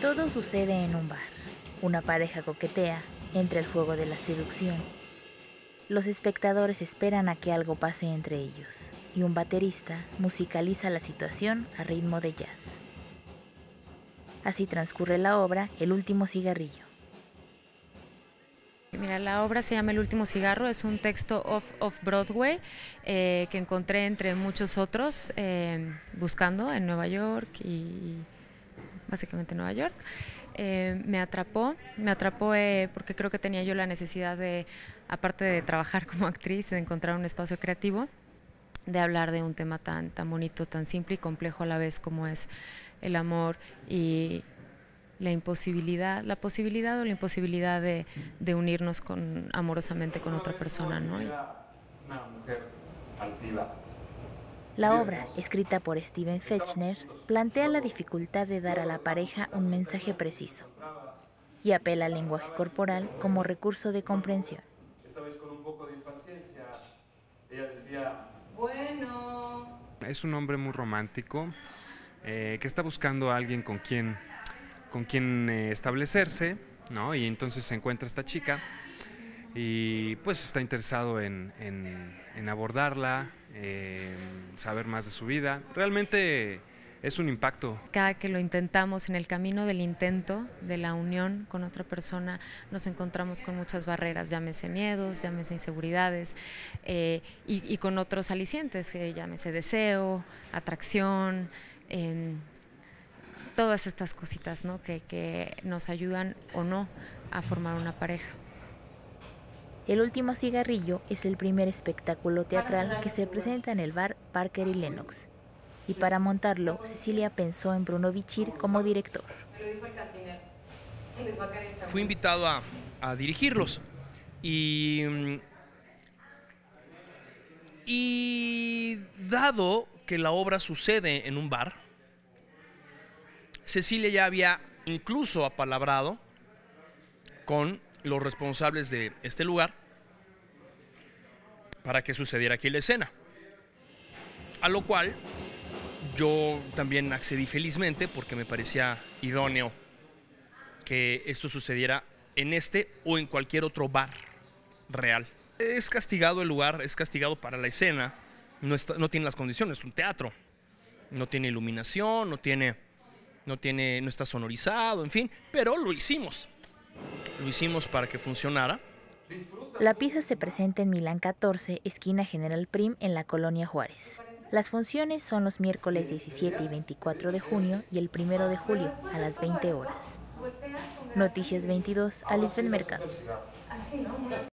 Todo sucede en un bar. Una pareja coquetea, entra el juego de la seducción. Los espectadores esperan a que algo pase entre ellos, y un baterista musicaliza la situación a ritmo de jazz. Así transcurre la obra El último cigarrillo. Mira, la obra se llama El último cigarro, es un texto off-Broadway que encontré entre muchos otros buscando en Nueva York y básicamente Nueva York. Me atrapó porque creo que tenía yo la necesidad de, aparte de trabajar como actriz, de encontrar un espacio creativo, de hablar de un tema tan bonito, tan simple y complejo a la vez como es el amor y la posibilidad o la imposibilidad de unirnos amorosamente con otra persona, ¿no? Una mujer altiva. La obra, escrita por Steven Fechner, plantea la dificultad de dar a la pareja un mensaje preciso y apela al lenguaje corporal como recurso de comprensión. Esta vez con un poco de impaciencia, ella decía, Bueno. Es un hombre muy romántico que está buscando a alguien con quien establecerse, ¿no? Y entonces se encuentra esta chica y pues está interesado en abordarla, saber más de su vida. Realmente es un impacto. Cada que lo intentamos, en el camino del intento, de la unión con otra persona, nos encontramos con muchas barreras, llámese miedos, llámese inseguridades, y con otros alicientes, llámese deseo, atracción, todas estas cositas, ¿no? que nos ayudan o no a formar una pareja. El último cigarrillo es el primer espectáculo teatral que se presenta en el bar Parker y Lenox. Y para montarlo, Cecilia pensó en Bruno Bichir como director. Fui invitado a dirigirlos y dado que la obra sucede en un bar, Cecilia ya había incluso apalabrado con los responsables de este lugar para que sucediera aquí la escena. A lo cual yo también accedí felizmente porque me parecía idóneo que esto sucediera en este o en cualquier otro bar real. Es castigado el lugar, es castigado para la escena, no tiene las condiciones, es un teatro, no tiene iluminación, no está sonorizado, en fin, pero lo hicimos para que funcionara. La pieza se presenta en Milán 14, esquina General Prim, en la Colonia Juárez. Las funciones son los miércoles 17 y 24 de junio y el 1 de julio a las 20 horas. Noticias 22, Alisbeth Mercado.